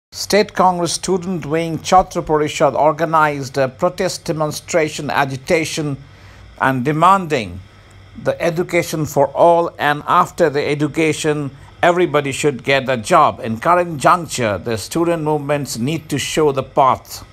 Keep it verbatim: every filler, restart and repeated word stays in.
State Congress student wing Chatra Parishad organized a protest demonstration, agitation and demanding the education for all, and after the education everybody should get a job. In current juncture, the student movements need to show the path.